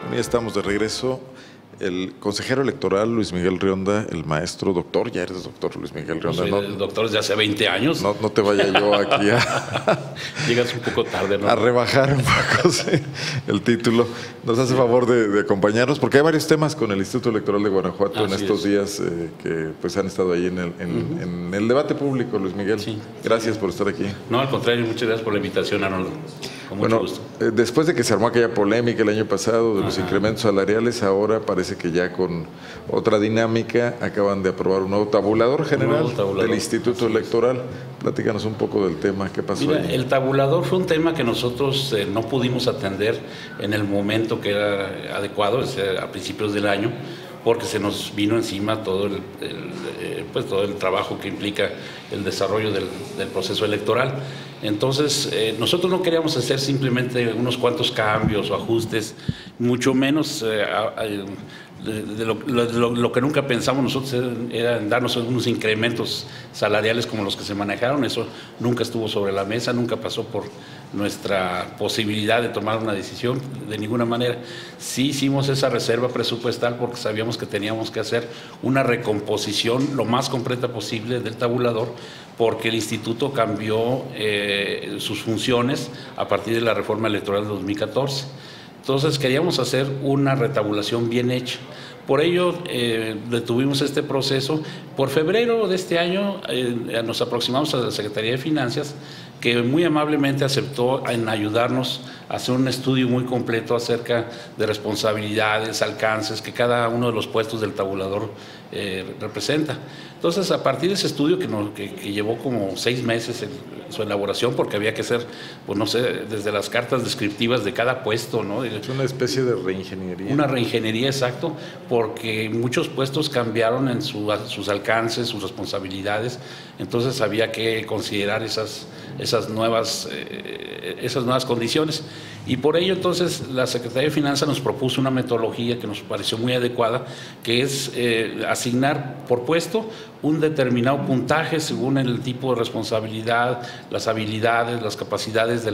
Bueno, ya estamos de regreso. El consejero electoral Luis Miguel Rionda, el maestro doctor, ya eres doctor Luis Miguel Rionda. No soy doctor desde hace 20 años. No te vaya yo aquí Llegas un poco tarde, ¿no? A rebajar un poco el título. Nos hace favor de acompañarnos, porque hay varios temas con el Instituto Electoral de Guanajuato en estos días que pues han estado ahí en el debate público, Luis Miguel. Sí. Gracias por estar aquí. No, al contrario, muchas gracias por la invitación, Arnoldo. Con mucho gusto. Después de que se armó aquella polémica el año pasado de los incrementos salariales, ahora parece que ya con otra dinámica acaban de aprobar un nuevo tabulador general del Instituto Electoral. Platícanos un poco del tema, ¿qué pasó? Mira, ahí? El tabulador fue un tema que nosotros no pudimos atender en el momento que era adecuado, a principios del año, porque se nos vino encima todo el trabajo que implica el desarrollo del proceso electoral. Entonces, nosotros no queríamos hacer simplemente unos cuantos cambios o ajustes, mucho menos lo que nunca pensamos nosotros era en darnos unos incrementos salariales como los que se manejaron. Eso nunca estuvo sobre la mesa, nunca pasó por nuestra posibilidad de tomar una decisión de ninguna manera. Sí hicimos esa reserva presupuestal porque sabíamos que teníamos que hacer una recomposición lo más completa posible del tabulador, porque el instituto cambió sus funciones a partir de la reforma electoral de 2014. Entonces queríamos hacer una retabulación bien hecha. Por ello detuvimos este proceso. Por febrero de este año nos aproximamos a la Secretaría de Finanzas, que muy amablemente aceptó en ayudarnos a hacer un estudio muy completo acerca de responsabilidades, alcances que cada uno de los puestos del tabulador representa. Entonces, a partir de ese estudio que llevó como 6 meses en su elaboración, porque había que hacer, pues no sé, desde las cartas descriptivas de cada puesto, ¿no? Es una especie de reingeniería. Una reingeniería, exacto, porque muchos puestos cambiaron en sus alcances, sus responsabilidades. Entonces había que considerar esas nuevas condiciones. Y por ello, entonces, la Secretaría de Finanzas nos propuso una metodología que nos pareció muy adecuada, que es asignar por puesto un determinado puntaje según el tipo de responsabilidad, las habilidades, las capacidades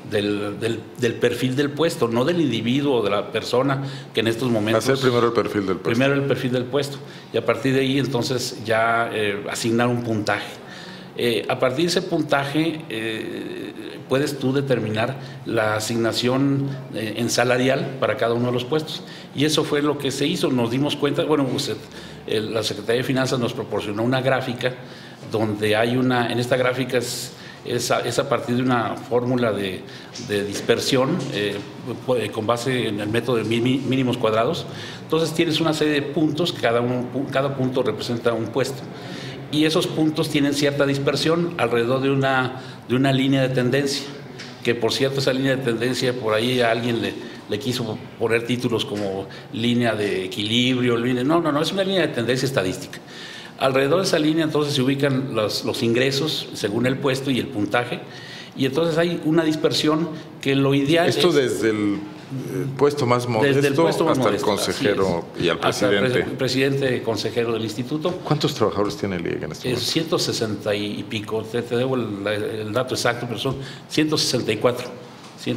del perfil del puesto, no del individuo o de la persona que en estos momentos... Hacer primero el perfil del puesto. Primero el perfil del puesto, y a partir de ahí, entonces, ya asignar un puntaje. A partir de ese puntaje puedes tú determinar la asignación en salarial para cada uno de los puestos, y eso fue lo que se hizo. Nos dimos cuenta, bueno, la Secretaría de Finanzas nos proporcionó una gráfica donde hay en esta gráfica es a partir de una fórmula de dispersión con base en el método de mínimos cuadrados. Entonces tienes una serie de puntos, cada punto representa un puesto, y esos puntos tienen cierta dispersión alrededor de una línea de tendencia, que por cierto esa línea de tendencia, por ahí a alguien le quiso poner títulos como línea de equilibrio, no, es una línea de tendencia estadística. Alrededor de esa línea entonces se ubican los ingresos según el puesto y el puntaje, y entonces hay una dispersión que lo ideal Esto desde el puesto más modesto hasta el consejero y al presidente. Hasta el presidente consejero del instituto. ¿Cuántos trabajadores tiene el IEG en este momento? 160 y pico, te debo el dato exacto, pero son 164,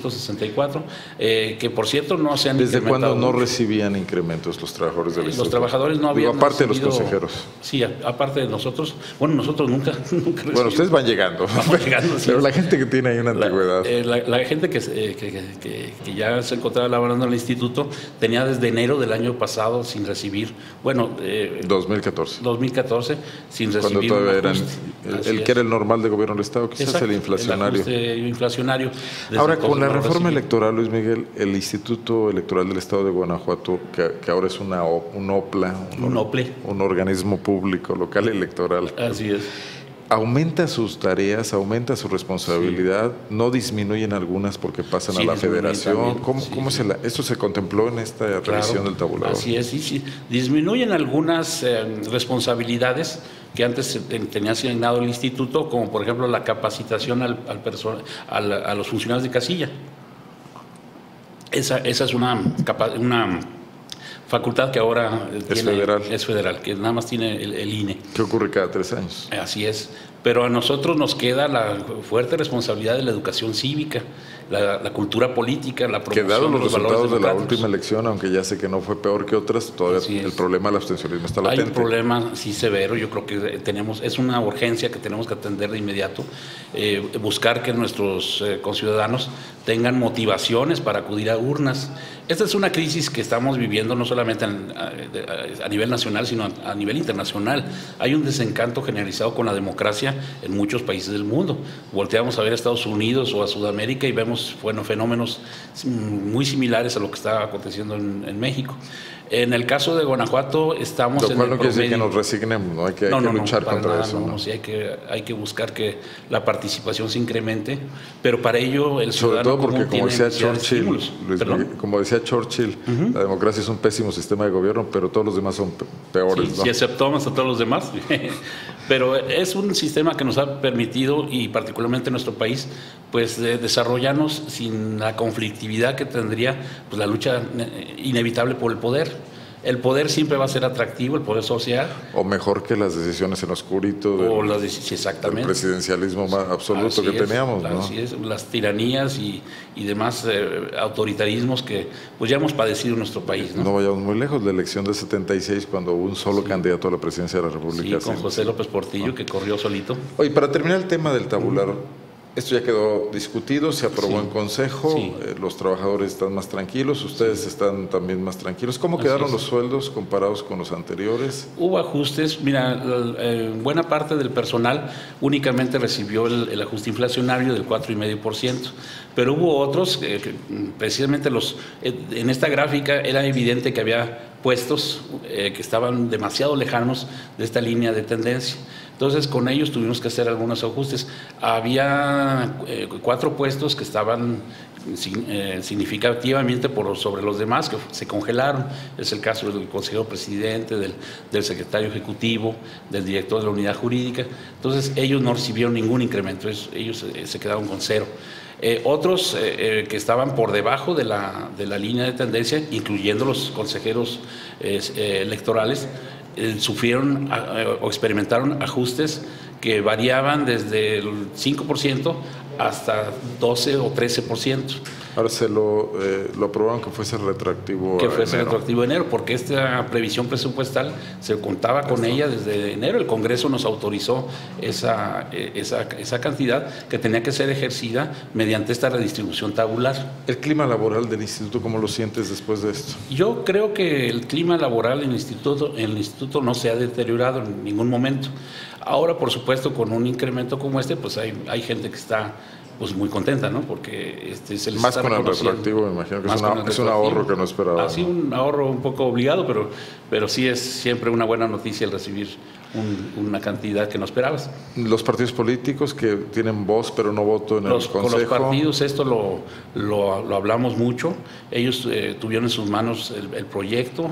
que por cierto no se han ¿Desde incrementado. cuándo no recibían incrementos los trabajadores del instituto? Los trabajadores no habían aparte recibido, de los consejeros. Sí, aparte de nosotros. Bueno, nosotros nunca recibimos. Bueno, ustedes van llegando. Pero la gente que tiene ahí una antigüedad. La gente que ya se encontraba laborando en el instituto tenía desde enero del año pasado sin recibir, 2014 sin recibir. Cuando todavía eran el que era el normal de gobierno del Estado, quizás. Exacto, el inflacionario. El inflacionario. Ahora, con la reforma electoral, Luis Miguel, el Instituto Electoral del Estado de Guanajuato, que ahora es un OPLA, un organismo público local electoral. Así es. ¿Aumenta sus tareas, aumenta su responsabilidad? Sí. ¿No disminuyen algunas porque pasan a la federación? ¿Cómo esto se contempló en esta revisión del tabulador? Así es, sí. Disminuyen algunas responsabilidades que antes tenía asignado el instituto, como por ejemplo la capacitación a los funcionarios de casilla. Esa es una facultad que ahora es federal, que nada más tiene el INE. ¿Qué ocurre cada 3 años? Así es, pero a nosotros nos queda la fuerte responsabilidad de la educación cívica, la cultura política, la promoción que dados los resultados de la democráticos. última elección, aunque ya sé que no fue peor que otras, todavía el problema del abstencionismo está latente. Hay un problema sí severo, yo creo que es una urgencia que tenemos que atender de inmediato, buscar que nuestros conciudadanos tengan motivaciones para acudir a urnas. Esta es una crisis que estamos viviendo no solamente a nivel nacional, sino a nivel internacional. Hay un desencanto generalizado con la democracia en muchos países del mundo. Volteamos a ver a Estados Unidos o a Sudamérica y vemos fenómenos muy similares a lo que está aconteciendo en México. En el caso de Guanajuato estamos en el promedio. Lo cual no quiere decir que nos resignemos, ¿no? Hay que luchar contra eso. No, sí hay que buscar que la participación se incremente, pero para ello el ciudadano sobre todo porque, como decía Churchill, la democracia es un pésimo sistema de gobierno, pero todos los demás son peores, sí, ¿no? Si aceptamos a todos los demás, pero es un sistema que nos ha permitido, y particularmente en nuestro país, pues desarrollarnos sin la conflictividad que tendría pues la lucha inevitable por el poder. El poder siempre va a ser atractivo, el poder social. O mejor que las decisiones en oscurito exactamente. El presidencialismo más absoluto que teníamos, ¿no? Así es, las tiranías y demás autoritarismos que pues ya hemos padecido en nuestro país, ¿no? No vayamos muy lejos, la elección de 76, cuando hubo un solo candidato a la presidencia de la República. Sí, con José López Portillo, que corrió solito. Oye, para terminar el tema del tabular, esto ya quedó discutido, se aprobó en Consejo, los trabajadores están más tranquilos, ustedes están también más tranquilos. ¿Cómo quedaron los sueldos comparados con los anteriores? Hubo ajustes, mira, buena parte del personal únicamente recibió el ajuste inflacionario del 4,5%, pero hubo otros, precisamente en esta gráfica era evidente que había puestos que estaban demasiado lejanos de esta línea de tendencia. Entonces, con ellos tuvimos que hacer algunos ajustes. Había 4 puestos que estaban significativamente sobre los demás, que se congelaron. Es el caso del consejero presidente, del secretario ejecutivo, del director de la unidad jurídica. Entonces, ellos no recibieron ningún incremento, ellos se quedaron con 0. Otros que estaban por debajo de la línea de tendencia, incluyendo los consejeros electorales, sufrieron o experimentaron ajustes que variaban desde el 5% hasta 12 o 13%. Ahora se lo aprobaron que fuese retroactivo que fuese retroactivo enero, porque esta previsión presupuestal se contaba con ella desde enero. El Congreso nos autorizó esa cantidad que tenía que ser ejercida mediante esta redistribución tabular. ¿El clima laboral del instituto cómo lo sientes después de esto? Yo creo que el clima laboral en el instituto no se ha deteriorado en ningún momento. Ahora, por supuesto, con un incremento como este, pues hay gente que está pues muy contenta, ¿no? Porque se les más está con el retroactivo, me imagino que es un ahorro que no esperaba. Sí, un ahorro un poco obligado, pero sí es siempre una buena noticia el recibir una cantidad que no esperabas. Los partidos políticos que tienen voz pero no voto en el Consejo. Con los partidos esto lo hablamos mucho. Ellos tuvieron en sus manos el proyecto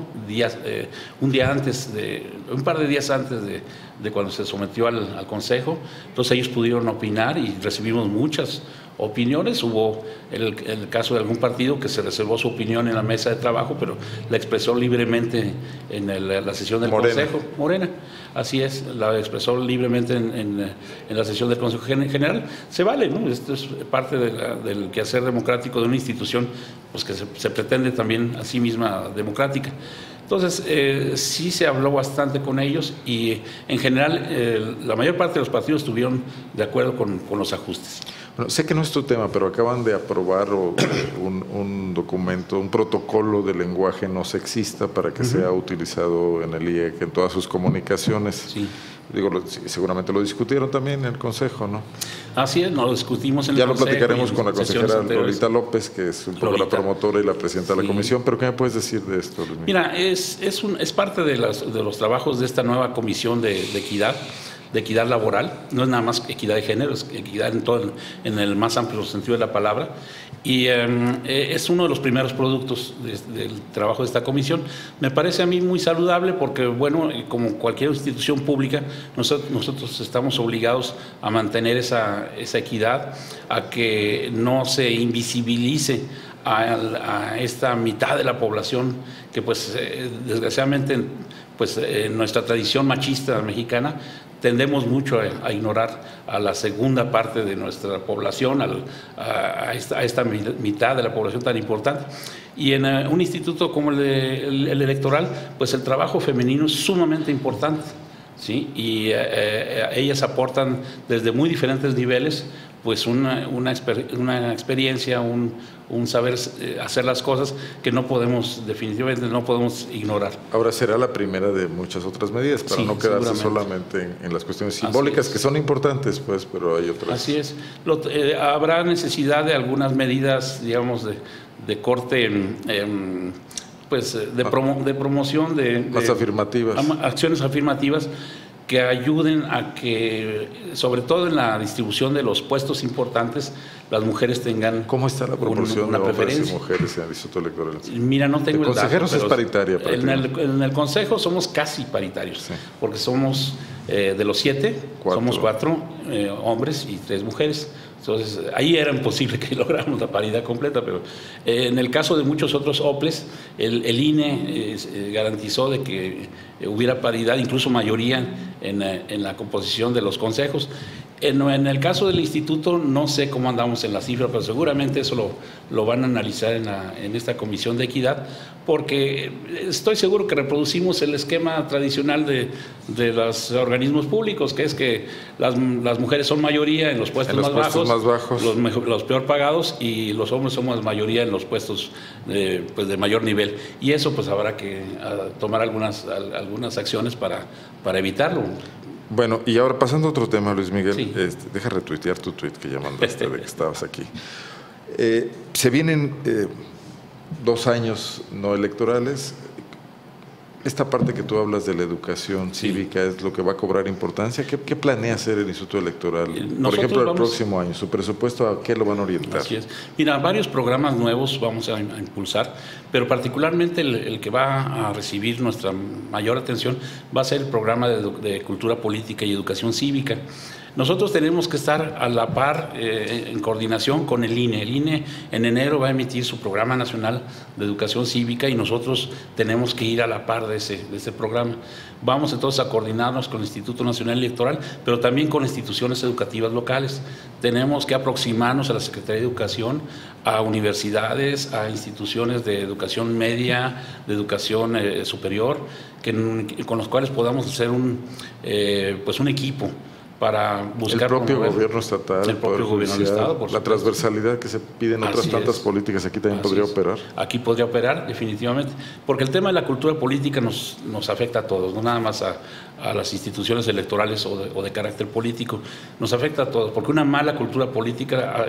un par de días antes de cuando se sometió al Consejo. Entonces ellos pudieron opinar y recibimos muchas opiniones. Hubo el caso de algún partido que se reservó su opinión en la mesa de trabajo, pero la expresó libremente en la sesión del Consejo. Morena, así es, la expresó libremente en la sesión del Consejo General. Se vale, ¿no? Esto es parte del quehacer democrático de una institución pues que se pretende también a sí misma democrática. Entonces, sí se habló bastante con ellos y en general la mayor parte de los partidos estuvieron de acuerdo con los ajustes. Bueno, sé que no es tu tema, pero acaban de aprobar un documento, un protocolo de lenguaje no sexista para que sea utilizado en el IEC en todas sus comunicaciones. Sí. Digo, seguramente lo discutieron también en el Consejo, ¿no? Así es, lo discutimos en el Consejo. Ya lo platicaremos con la consejera Lolita López, que es un poco la promotora y la presidenta de la comisión, pero ¿qué me puedes decir de esto, Luis Miguel? Mira, es parte de los trabajos de esta nueva comisión de equidad laboral. No es nada más equidad de género, es equidad en el más amplio sentido de la palabra. Y es uno de los primeros productos del trabajo de esta comisión. Me parece a mí muy saludable porque, bueno, como cualquier institución pública, nosotros estamos obligados a mantener esa equidad, a que no se invisibilice a esta mitad de la población que, pues, desgraciadamente, pues, en nuestra tradición machista mexicana, tendemos mucho a ignorar a la segunda parte de nuestra población, a esta mitad de la población tan importante. Y en un instituto como el electoral, pues el trabajo femenino es sumamente importante, ¿sí? Y ellas aportan desde muy diferentes niveles pues una experiencia, un saber hacer las cosas que definitivamente no podemos ignorar. Ahora será la primera de muchas otras medidas, para no quedarse solamente en las cuestiones simbólicas, que son importantes, pues, pero hay otras. Así es. Habrá necesidad de algunas medidas, digamos, de corte, pues, de promoción, más afirmativas. Acciones afirmativas que ayuden a que, sobre todo en la distribución de los puestos importantes, las mujeres tengan. ¿Cómo está la proporción de hombres y mujeres en el Instituto Electoral? Mira, no tengo el dato. Consejeros es paritaria. En el Consejo somos casi paritarios, sí, porque somos de los 7, somos 4 hombres y 3 mujeres. Entonces, ahí era imposible que lográramos la paridad completa, pero en el caso de muchos otros OPLES, el INE garantizó de que hubiera paridad, incluso mayoría en la composición de los consejos. En el caso del instituto no sé cómo andamos en la cifra, pero seguramente eso lo van a analizar en esta comisión de equidad, porque estoy seguro que reproducimos el esquema tradicional de los organismos públicos, que es que las mujeres son mayoría en los puestos más bajos, los peor pagados, y los hombres somos mayoría en los puestos pues de mayor nivel. Y eso pues habrá que tomar algunas acciones para evitarlo. Bueno, y ahora pasando a otro tema, Luis Miguel, sí. Deja retuitear tu tuit que ya mandaste de que estabas aquí. Se vienen 2 años no electorales. Esta parte que tú hablas de la educación cívica, ¿es lo que va a cobrar importancia? ¿Qué planea hacer el Instituto Electoral? Por ejemplo, el próximo año, ¿su presupuesto a qué lo van a orientar? Así es. Mira, varios programas nuevos vamos a impulsar, pero particularmente el que va a recibir nuestra mayor atención va a ser el programa de cultura política y educación cívica. Nosotros tenemos que estar a la par en coordinación con el INE. El INE en enero va a emitir su Programa Nacional de Educación Cívica y nosotros tenemos que ir a la par de ese programa. Vamos entonces a coordinarnos con el Instituto Nacional Electoral, pero también con instituciones educativas locales. Tenemos que aproximarnos a la Secretaría de Educación, a universidades, a instituciones de educación media, de educación superior, con los cuales podamos hacer pues un equipo para buscar el propio gobierno estatal, el propio gobierno del Estado, por la transversalidad que se pide en otras tantas políticas, aquí también podría operar. Aquí podría operar, definitivamente, porque el tema de la cultura política nos afecta a todos, no nada más a las instituciones electorales o de carácter político, nos afecta a todos, porque una mala cultura política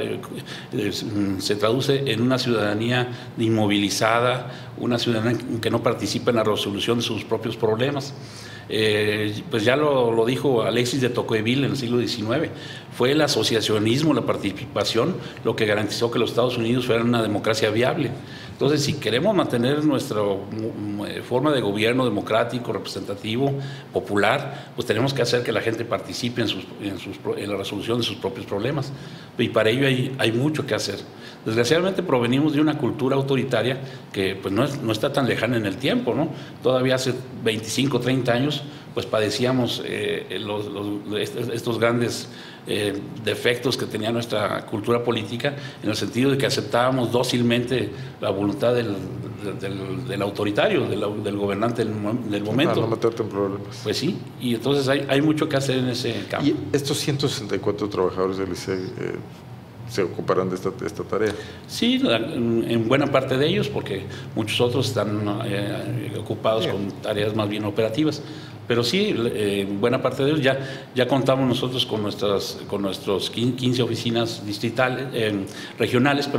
se traduce en una ciudadanía inmovilizada, una ciudadanía que no participa en la resolución de sus propios problemas. Pues ya lo dijo Alexis de Tocqueville en el siglo XIX, fue el asociacionismo, la participación, lo que garantizó que los Estados Unidos fueran una democracia viable. Entonces, si queremos mantener nuestra forma de gobierno democrático, representativo, popular, pues tenemos que hacer que la gente participe en la resolución de sus propios problemas. Y para ello hay mucho que hacer. Desgraciadamente provenimos de una cultura autoritaria que pues no está tan lejana en el tiempo, ¿no? Todavía hace 25, 30 años pues padecíamos estos grandes defectos que tenía nuestra cultura política, en el sentido de que aceptábamos dócilmente la voluntad del autoritario, del gobernante del momento. Para no meterte en problemas. Pues sí, y entonces hay mucho que hacer en ese campo. ¿Y estos 164 trabajadores del ICEG se ocuparán de esta tarea? Sí, en buena parte de ellos, porque muchos otros están ocupados con tareas más bien operativas. Pero sí, buena parte de ellos ya contamos nosotros con nuestros 15 oficinas regionales,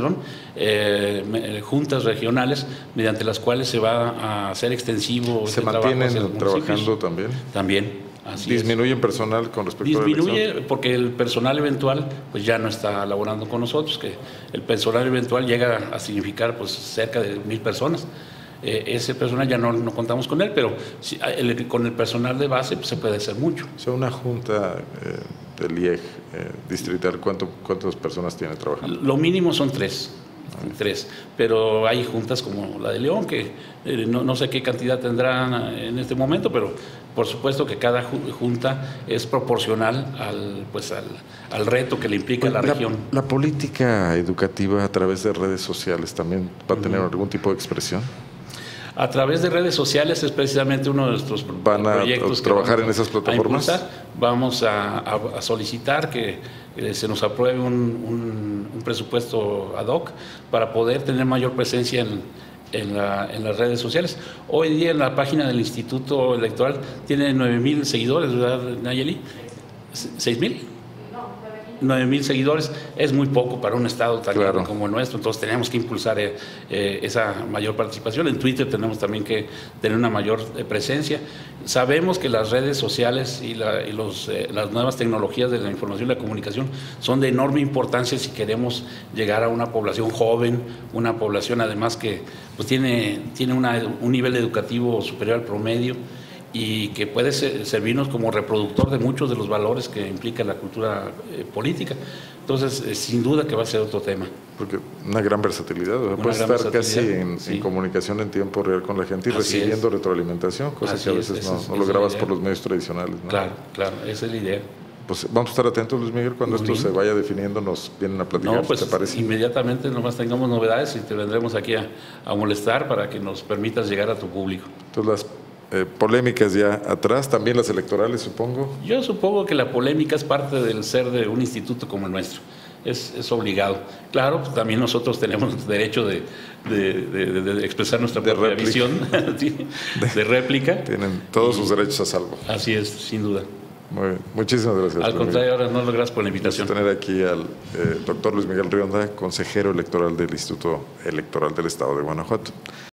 juntas regionales, mediante las cuales se va a hacer extensivo. ¿Se mantienen trabajando también? También. ¿Disminuyen personal con respecto a la elección? Disminuye porque el personal eventual pues ya no está laborando con nosotros, que el personal eventual llega a significar pues cerca de 1,000 personas. Ese personal ya no contamos con él, pero con el personal de base pues, se puede hacer mucho. O sea, una junta del IEG distrital, ¿cuántas personas tiene trabajando? Lo mínimo son 3. 3. Pero hay juntas como la de León, que no sé qué cantidad tendrán en este momento, pero por supuesto que cada junta es proporcional al reto que le implica la región. ¿La política educativa a través de redes sociales también va a tener algún tipo de expresión? A través de redes sociales es precisamente uno de nuestros proyectos. ¿Trabajar en esas plataformas? Vamos a solicitar que se nos apruebe un presupuesto ad hoc para poder tener mayor presencia en las redes sociales. Hoy día en la página del Instituto Electoral tiene 9,000 seguidores, ¿verdad, Nayeli? ¿6,000? 9,000 seguidores es muy poco para un estado tan grande como el nuestro, entonces tenemos que impulsar esa mayor participación. En Twitter tenemos también que tener una mayor presencia. Sabemos que las redes sociales y las nuevas tecnologías de la información y la comunicación son de enorme importancia si queremos llegar a una población joven, una población además que pues, tiene un nivel educativo superior al promedio, y que puede servirnos como reproductor de muchos de los valores que implica la cultura política. Entonces, sin duda que va a ser otro tema. Porque una gran versatilidad, puedes estar casi en comunicación en tiempo real con la gente y recibiendo retroalimentación, cosa que a veces no lograbas por los medios tradicionales, ¿no? Claro, esa es la idea. Pues vamos a estar atentos, Luis Miguel, cuando esto se vaya definiendo, nos vienen a platicar, pues, ¿te parece? Inmediatamente, nomás tengamos novedades y te vendremos aquí a molestar para que nos permitas llegar a tu público. Entonces, las polémicas ya atrás, también las electorales, supongo. Yo supongo que la polémica es parte del ser de un instituto como el nuestro. Es obligado. Claro, pues también nosotros tenemos derecho de expresar nuestra propia visión, ¿sí? De réplica. Tienen todos sus derechos a salvo. Así es, sin duda. Muy bien. Muchísimas gracias. Al contrario, ahora no lo gracias por la invitación. Vamos a tener aquí al doctor Luis Miguel Rionda, consejero electoral del Instituto Electoral del Estado de Guanajuato.